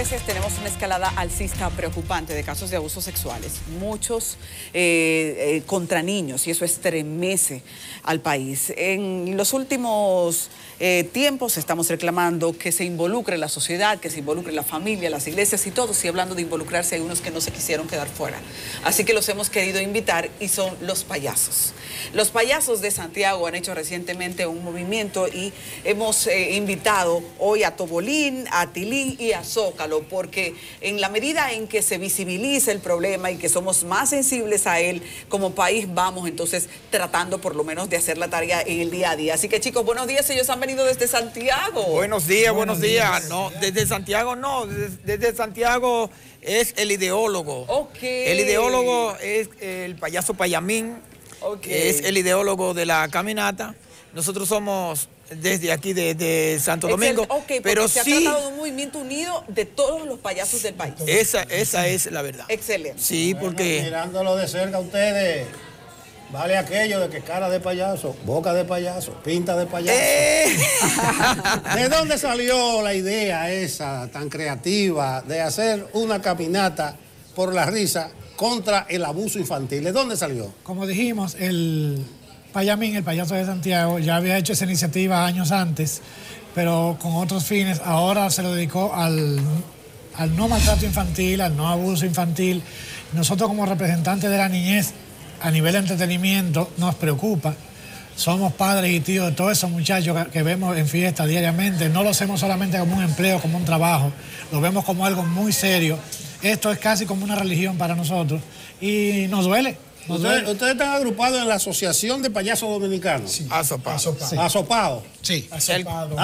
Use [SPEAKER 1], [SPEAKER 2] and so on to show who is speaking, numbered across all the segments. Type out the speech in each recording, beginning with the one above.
[SPEAKER 1] veces tenemos una escalada alcista preocupante de casos de abusos sexuales, muchos contra niños, y eso estremece al país. En los últimos tiempos estamos reclamando que se involucre la sociedad, que se involucre la familia, las iglesias y todos, y hablando de involucrarse hay unos que no se quisieron quedar fuera. Así que los hemos querido invitar y son los payasos. Los payasos de Santiago han hecho recientemente un movimiento y hemos invitado hoy a Tobolín, a Tilín y a Zócalo, porque en la medida en que se visibiliza el problema y que somos más sensibles a él como país, vamos entonces tratando por lo menos de hacer la tarea en el día a día. Así que chicos, buenos días, ellos han venido desde Santiago.
[SPEAKER 2] Buenos días. No, desde Santiago no, desde Santiago es el ideólogo.
[SPEAKER 1] Okay.
[SPEAKER 2] El ideólogo es el payaso Payamín, que es el ideólogo de la caminata. Nosotros somos desde aquí, de Santo Domingo.
[SPEAKER 1] Pero se ha tratado de un movimiento unido de todos los payasos del país.
[SPEAKER 2] Esa es la verdad.
[SPEAKER 1] Excelente.
[SPEAKER 2] Sí, porque...
[SPEAKER 3] Mirándolo de cerca ustedes, vale aquello de que cara de payaso, boca de payaso, pinta de payaso. ¿De dónde salió la idea esa tan creativa de hacer una caminata por la risa contra el abuso infantil? ¿De dónde salió?
[SPEAKER 4] Como dijimos, el Payamín, el payaso de Santiago, ya había hecho esa iniciativa años antes, pero con otros fines. Ahora se lo dedicó al no maltrato infantil, al no abuso infantil. Nosotros como representantes de la niñez, a nivel de entretenimiento, nos preocupa. Somos padres y tíos de todos esos muchachos que vemos en fiesta diariamente. No lo hacemos solamente como un empleo, como un trabajo. Lo vemos como algo muy serio. Esto es casi como una religión para nosotros y nos duele.
[SPEAKER 3] ¿Ustedes están agrupados en la Asociación de Payasos Dominicanos?
[SPEAKER 4] Sí.
[SPEAKER 2] Asopado.
[SPEAKER 4] Sí.
[SPEAKER 3] ¿Asopado?
[SPEAKER 4] Sí.
[SPEAKER 2] Asopado.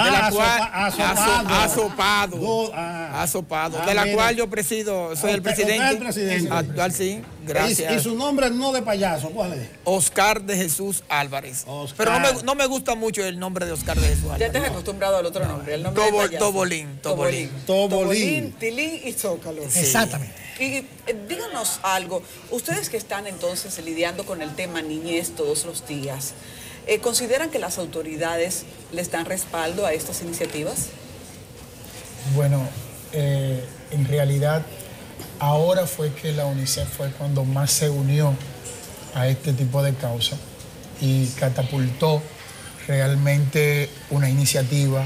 [SPEAKER 3] Asopado.
[SPEAKER 2] De la cual yo presido, soy el presidente.
[SPEAKER 3] Usted es el presidente.
[SPEAKER 2] Actual, sí. Gracias.
[SPEAKER 3] ¿Y su nombre no de payaso cuál es?
[SPEAKER 2] Oscar de Jesús Álvarez.
[SPEAKER 3] Oscar.
[SPEAKER 2] Pero no me gusta mucho el nombre de Oscar de Jesús Álvarez.
[SPEAKER 1] Ya te has acostumbrado al otro nombre, el nombre de payaso.
[SPEAKER 2] Tobolín.
[SPEAKER 1] Tilín y Zócalo.
[SPEAKER 4] Sí. Exactamente.
[SPEAKER 1] Y díganos algo, ustedes que están entonces lidiando con el tema niñez todos los días, ¿consideran que las autoridades les dan respaldo a estas iniciativas?
[SPEAKER 5] Bueno, en realidad ahora fue que la UNICEF fue cuando más se unió a este tipo de causa y catapultó realmente una iniciativa,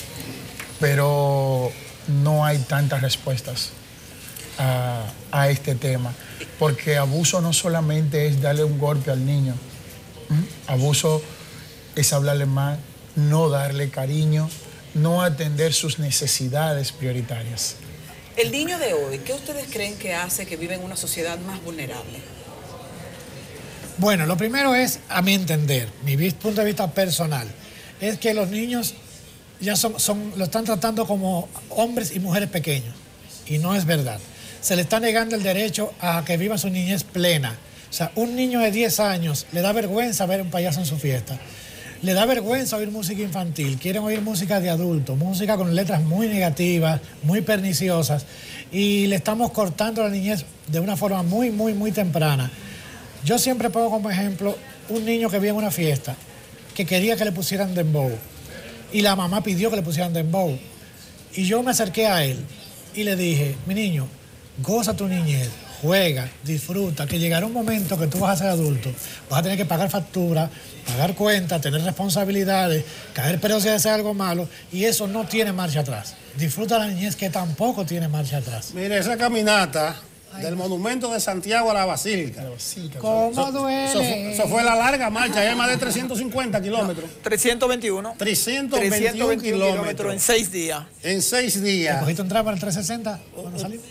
[SPEAKER 5] pero no hay tantas respuestas a este tema, porque abuso no solamente es darle un golpe al niño, abuso es hablarle mal, no darle cariño, no atender sus necesidades prioritarias.
[SPEAKER 1] El niño de hoy, ¿qué ustedes creen que hace que vive en una sociedad más vulnerable?
[SPEAKER 4] Bueno, lo primero es, a mi entender, mi punto de vista personal, es que los niños ya lo están tratando como hombres y mujeres pequeños, y no es verdad. Se le está negando el derecho a que viva su niñez plena. O sea, un niño de 10 años le da vergüenza ver un payaso en su fiesta. Le da vergüenza oír música infantil. Quieren oír música de adultos, música con letras muy negativas, muy perniciosas. Y le estamos cortando la niñez de una forma muy, muy, muy temprana. Yo siempre pongo como ejemplo un niño que viene a una fiesta que quería que le pusieran dembow. Y la mamá pidió que le pusieran dembow. Y yo me acerqué a él y le dije, mi niño, goza tu niñez, juega, disfruta, que llegará un momento que tú vas a ser adulto, vas a tener que pagar facturas, pagar cuentas, tener responsabilidades, caer pero si hace algo malo, y eso no tiene marcha atrás. Disfruta la niñez, que tampoco tiene marcha atrás.
[SPEAKER 3] Mire, esa caminata del monumento de Santiago a la Basílica.
[SPEAKER 4] ¿Cómo duele?
[SPEAKER 3] Eso fue la larga marcha, hay más de 350 kilómetros.
[SPEAKER 2] 321.
[SPEAKER 3] 321 kilómetros.
[SPEAKER 2] En 6 días.
[SPEAKER 3] En 6 días.
[SPEAKER 4] ¿Cogiste un tramo en el 360 cuando salimos?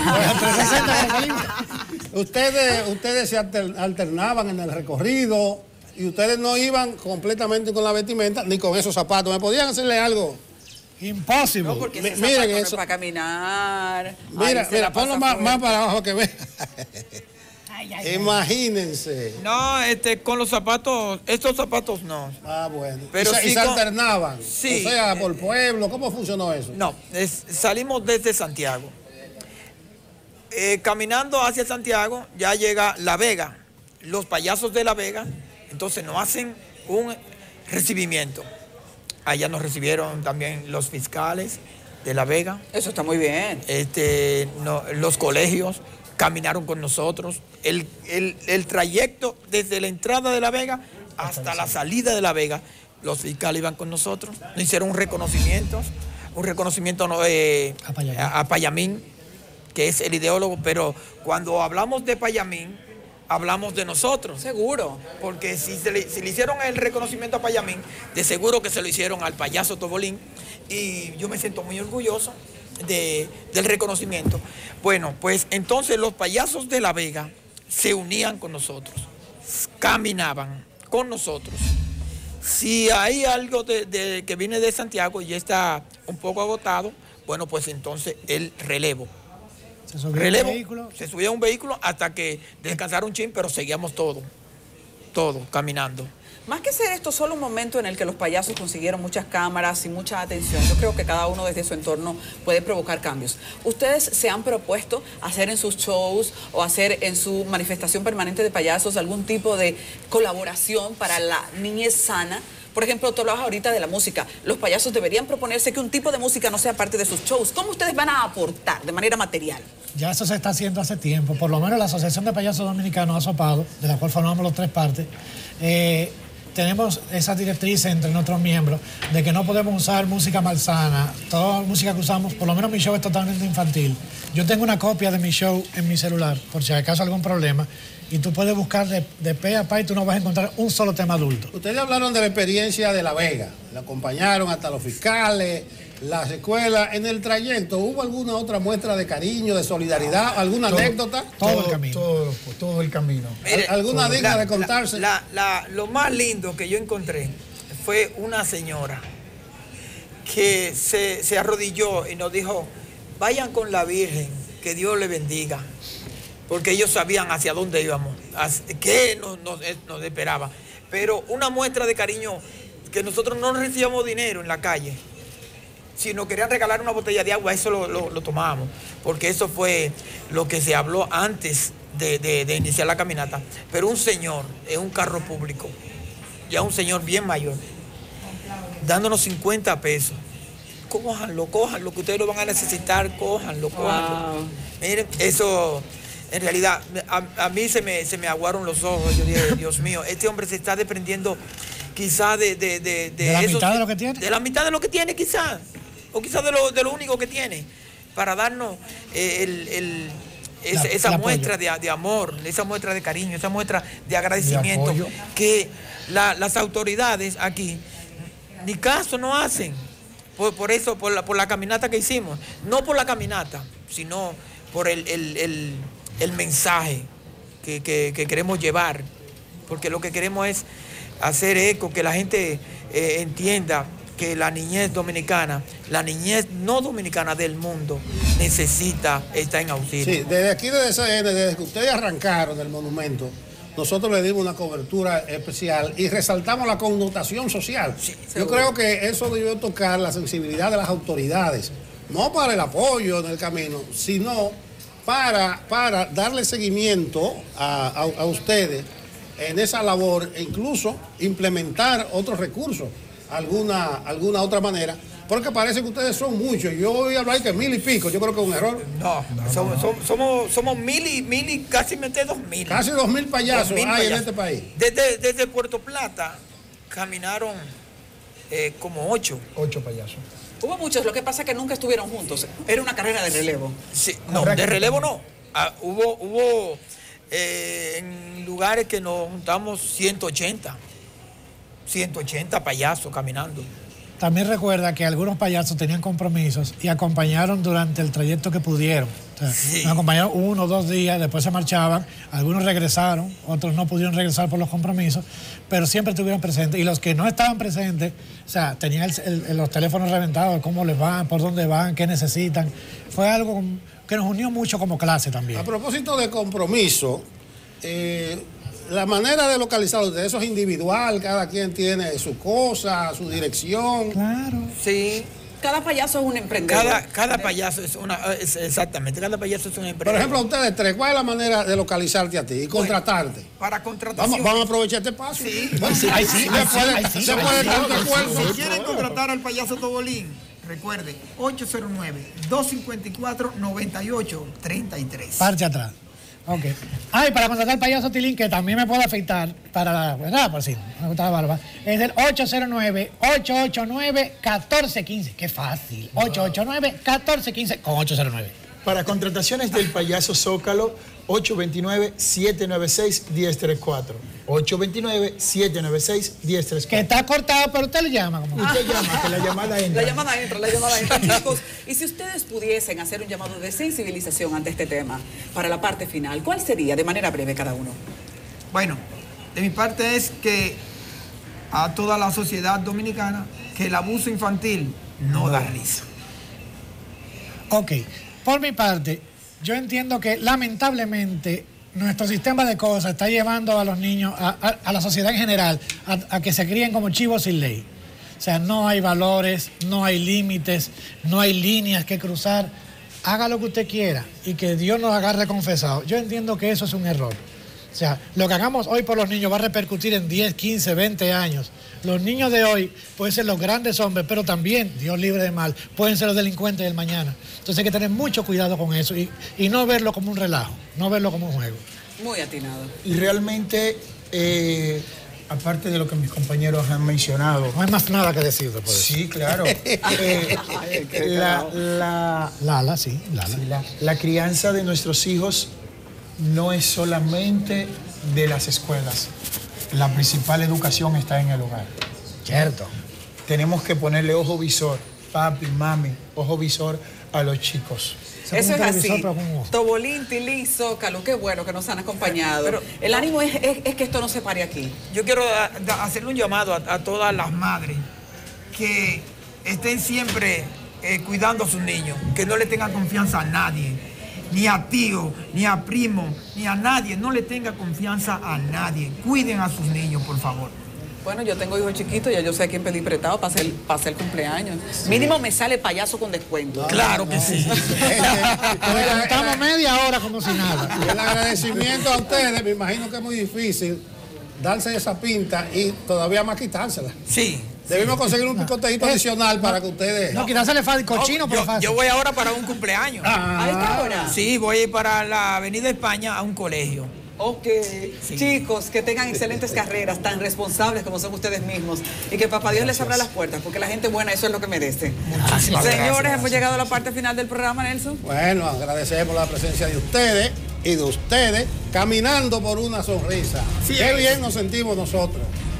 [SPEAKER 3] Ustedes se alternaban en el recorrido y ustedes no iban completamente con la vestimenta ni con esos zapatos. ¿Me podían hacerle algo?
[SPEAKER 4] Imposible.
[SPEAKER 1] No, porque ese
[SPEAKER 3] Miren
[SPEAKER 1] zapato no
[SPEAKER 3] eso.
[SPEAKER 1] es para caminar.
[SPEAKER 3] Mira, ponlo más para abajo que vea. Imagínense.
[SPEAKER 2] No, con los zapatos, estos zapatos no.
[SPEAKER 3] Ah, bueno.
[SPEAKER 2] Pero
[SPEAKER 3] y se alternaban.
[SPEAKER 2] Sí.
[SPEAKER 3] O sea, por pueblo. ¿Cómo funcionó eso?
[SPEAKER 2] No, salimos desde Santiago. Caminando hacia Santiago, ya llega La Vega. Los payasos de La Vega, entonces nos hacen un recibimiento. Allá nos recibieron también los fiscales, de La Vega.
[SPEAKER 1] Eso está muy bien.
[SPEAKER 2] Los colegios caminaron con nosotros. El trayecto desde la entrada de La Vega hasta la salida de La Vega, los fiscales iban con nosotros. Nos hicieron un reconocimiento a Payamín, que es el ideólogo, pero cuando hablamos de Payamín, hablamos de nosotros.
[SPEAKER 1] Seguro.
[SPEAKER 2] Porque si le hicieron el reconocimiento a Payamín, de seguro que se lo hicieron al payaso Tobolín, y yo me siento muy orgulloso del reconocimiento. Bueno, pues entonces los payasos de La Vega se unían con nosotros, caminaban con nosotros. Si hay algo que viene de Santiago y ya está un poco agotado, bueno, pues entonces el relevo.
[SPEAKER 4] Se subía
[SPEAKER 2] a un vehículo hasta que descansaron un chin, pero seguíamos todo caminando.
[SPEAKER 1] Más que ser esto solo un momento en el que los payasos consiguieron muchas cámaras y mucha atención, yo creo que cada uno desde su entorno puede provocar cambios. ¿Ustedes se han propuesto hacer en sus shows o hacer en su manifestación permanente de payasos algún tipo de colaboración para la niñez sana? Por ejemplo, tú hablabas ahorita de la música. Los payasos deberían proponerse que un tipo de música no sea parte de sus shows. ¿Cómo ustedes van a aportar de manera material?
[SPEAKER 4] Ya eso se está haciendo hace tiempo. Por lo menos la Asociación de Payasos Dominicanos, ASOPADO, de la cual formamos los 3 partes, tenemos esa directriz entre nuestros miembros de que no podemos usar música malsana. Toda música que usamos, por lo menos mi show es totalmente infantil. Yo tengo una copia de mi show en mi celular, por si acaso algún problema, y tú puedes buscar de pe a pa y tú no vas a encontrar un solo tema adulto.
[SPEAKER 3] Ustedes hablaron de la experiencia de La Vega, la acompañaron hasta los fiscales, las escuelas. En el trayecto, ¿hubo alguna otra muestra de cariño, de solidaridad, alguna anécdota?
[SPEAKER 4] Todo el camino.
[SPEAKER 5] Todo el camino.
[SPEAKER 2] Mire,
[SPEAKER 3] ¿alguna digna de contarse?
[SPEAKER 2] Lo más lindo que yo encontré fue una señora que se arrodilló y nos dijo: vayan con la Virgen, que Dios le bendiga. Porque ellos sabían hacia dónde íbamos, qué nos esperaba. Pero una muestra de cariño, que nosotros no recibíamos dinero en la calle. Si nos querían regalar una botella de agua, eso lo tomábamos. Porque eso fue lo que se habló antes de iniciar la caminata. Pero un señor en un carro público, ya un señor bien mayor, dándonos 50 pesos. Cójanlo, que ustedes lo van a necesitar, cójanlo.
[SPEAKER 1] Wow.
[SPEAKER 2] Miren, eso... En realidad, a mí se me aguaron los ojos. Yo dije, Dios mío, este hombre se está desprendiendo quizás de
[SPEAKER 4] la mitad de lo que tiene.
[SPEAKER 2] De la mitad de lo que tiene, quizás. O quizás de lo único que tiene. Para darnos esa muestra de amor, esa muestra de cariño, esa muestra de agradecimiento. Que las autoridades aquí ni caso no hacen. Por eso, por la caminata que hicimos. No por la caminata, sino por el mensaje que queremos llevar, porque lo que queremos es hacer eco, que la gente entienda que la niñez dominicana, la niñez no dominicana del mundo, necesita estar en auxilio.
[SPEAKER 3] Sí, desde aquí, desde que ustedes arrancaron del monumento, nosotros le dimos una cobertura especial y resaltamos la connotación social. Sí, yo creo que eso debió tocar la sensibilidad de las autoridades, no para el apoyo en el camino, sino para darle seguimiento a ustedes en esa labor e incluso implementar otros recursos, alguna otra manera, porque parece que ustedes son muchos. Yo oí hablar que 1000 y pico, yo creo que es un error.
[SPEAKER 2] No. Somos 1000 y casi 2000.
[SPEAKER 3] Casi 2000 payasos hay en este país.
[SPEAKER 2] Desde Puerto Plata caminaron como 8
[SPEAKER 5] payasos.
[SPEAKER 1] Hubo muchos, lo que pasa es que nunca estuvieron juntos. Era una carrera de relevo.
[SPEAKER 2] Sí, no, de relevo no. Hubo en lugares que nos juntamos 180 payasos caminando.
[SPEAKER 4] También recuerda que algunos payasos tenían compromisos y acompañaron durante el trayecto que pudieron. O sea,
[SPEAKER 2] sí.
[SPEAKER 4] Nos acompañaron 1 o 2 días, después se marchaban, algunos regresaron, otros no pudieron regresar por los compromisos, pero siempre estuvieron presentes. Y los que no estaban presentes, o sea, tenían los teléfonos reventados, cómo les van, por dónde van, qué necesitan. Fue algo que nos unió mucho como clase también.
[SPEAKER 3] A propósito de compromiso, la manera de localizarlos, de eso es individual, cada quien tiene su cosa, su dirección.
[SPEAKER 4] Claro.
[SPEAKER 2] Sí.
[SPEAKER 1] Cada payaso es un emprendedor.
[SPEAKER 2] Cada payaso exactamente, cada payaso es un emprendedor.
[SPEAKER 3] Por ejemplo, ustedes 3, ¿cuál es la manera de localizarte a ti y contratarte?
[SPEAKER 2] Para contratación.
[SPEAKER 3] Vamos a aprovechar este paso.
[SPEAKER 2] Sí.
[SPEAKER 3] Si quieren contratar
[SPEAKER 2] al payaso Tobolín, recuerde, 809-254-9833.
[SPEAKER 4] Parte atrás. Ok. Ay, para contratar al payaso Tilín, que también me puede afectar, para, ¿verdad? Por si me gusta la barba. Es el 809-889-1415. Qué fácil. 889-1415 con 809.
[SPEAKER 5] Para contrataciones del payaso Zócalo, 829-796-1034. 829-796-1034.
[SPEAKER 4] Que está cortado, pero usted le llama. Como...
[SPEAKER 5] Usted llama, que la llamada entra.
[SPEAKER 1] La llamada entra, chicos. Y si ustedes pudiesen hacer un llamado de sensibilización ante este tema, para la parte final, ¿cuál sería, de manera breve, cada uno?
[SPEAKER 2] Bueno, de mi parte es que a toda la sociedad dominicana, que el abuso infantil no da risa.
[SPEAKER 4] Ok. Por mi parte, yo entiendo que lamentablemente nuestro sistema de cosas está llevando a los niños, a la sociedad en general, a que se críen como chivos sin ley. O sea, no hay valores, no hay límites, no hay líneas que cruzar. Haga lo que usted quiera y que Dios nos agarre confesado. Yo entiendo que eso es un error. O sea, lo que hagamos hoy por los niños va a repercutir en 10, 15, 20 años. Los niños de hoy pueden ser los grandes hombres, pero también, Dios libre de mal, pueden ser los delincuentes del mañana. Entonces hay que tener mucho cuidado con eso y no verlo como un relajo, no verlo como un juego.
[SPEAKER 1] Muy atinado.
[SPEAKER 5] Y realmente, aparte de lo que mis compañeros han mencionado...
[SPEAKER 4] No hay más nada que decir después de eso.
[SPEAKER 5] Sí, claro. La crianza de nuestros hijos no es solamente de las escuelas. La principal educación está en el hogar.
[SPEAKER 4] Cierto.
[SPEAKER 5] Tenemos que ponerle ojo visor, papi, mami, ojo visor a los chicos.
[SPEAKER 1] Eso es así. Tobolín, Tilín, Zócalo, qué bueno que nos han acompañado. Pero el ánimo es que esto no se pare aquí.
[SPEAKER 2] Yo quiero hacerle un llamado a todas las madres que estén siempre cuidando a sus niños, que no le tengan confianza a nadie, ni a tío, ni a primo, ni a nadie. No le tenga confianza a nadie. Cuiden a sus niños, por favor.
[SPEAKER 1] Bueno, yo tengo hijos chiquitos, ya yo sé a quién pedir prestado para hacer cumpleaños. Sí. Mínimo me sale payaso con descuento.
[SPEAKER 2] No, claro que sí.
[SPEAKER 4] Estamos media hora como si nada.
[SPEAKER 3] El agradecimiento a ustedes, me imagino que es muy difícil darse esa pinta y todavía más quitársela.
[SPEAKER 2] Sí.
[SPEAKER 3] Debemos conseguir un picotejito adicional para que ustedes...
[SPEAKER 4] No, quitársele el cochino, pero fácil.
[SPEAKER 2] Yo voy ahora para un cumpleaños.
[SPEAKER 1] ¿A esta hora?
[SPEAKER 2] Sí, voy para la Avenida España a un colegio.
[SPEAKER 1] Ok, sí. Chicos, que tengan excelentes carreras, tan responsables como son ustedes mismos, y que papá Dios les abra las puertas, porque la gente buena eso es lo que merece. Señores, hemos llegado a la parte final del programa, Nelson.
[SPEAKER 3] Bueno, agradecemos la presencia de ustedes y de ustedes caminando por una sonrisa. Sí, qué bien nos sentimos nosotros.